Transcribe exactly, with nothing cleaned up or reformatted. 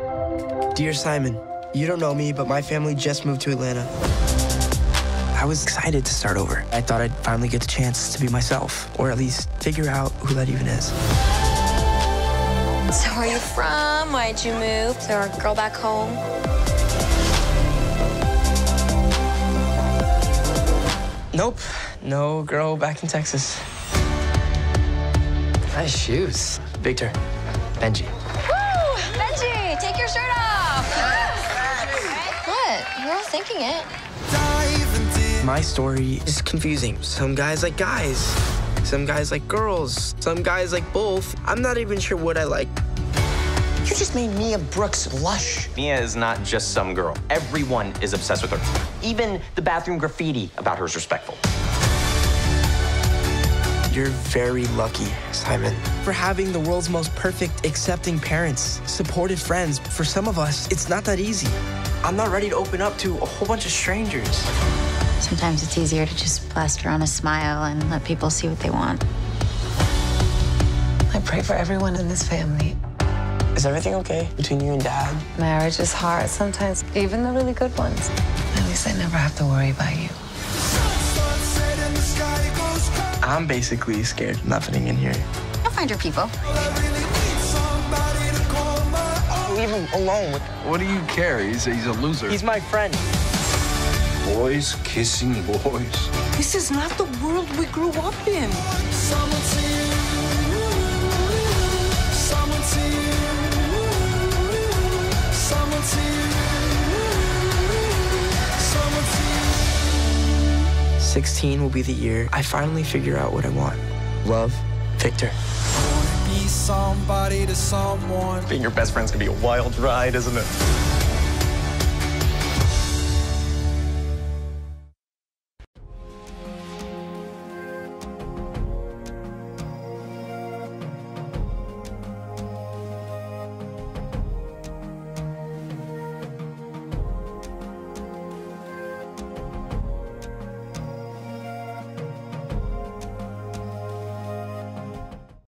Dear Simon, you don't know me, but my family just moved to Atlanta. I was excited to start over. I thought I'd finally get the chance to be myself, or at least figure out who that even is. So where are you from? Why'd you move? Is there a girl back home? Nope, no girl back in Texas. Nice shoes. Victor, Benji. Woo! Benji, take your shirt off! What? You're all thinking it. My story is confusing. Some guys like guys. Some guys like girls. Some guys like both. I'm not even sure what I like. You just made Mia Brooks blush. Mia is not just some girl. Everyone is obsessed with her. Even the bathroom graffiti about her is respectful. You're very lucky, Simon, for having the world's most perfect, accepting parents, supportive friends. For some of us, it's not that easy. I'm not ready to open up to a whole bunch of strangers. Sometimes it's easier to just plaster on a smile and let people see what they want. I pray for everyone in this family. Is everything okay between you and Dad? Marriage is hard sometimes, even the really good ones. At least I never have to worry about you. I'm basically scared of not fitting in here. You'll find your people. Leave him alone. What do you care? He's a, he's a loser. He's my friend. Boys kissing boys. This is not the world we grew up in. sixteen will be the year I finally figure out what I want. Love, Victor. Be somebody to someone. Being your best friend's gonna be a wild ride, isn't it?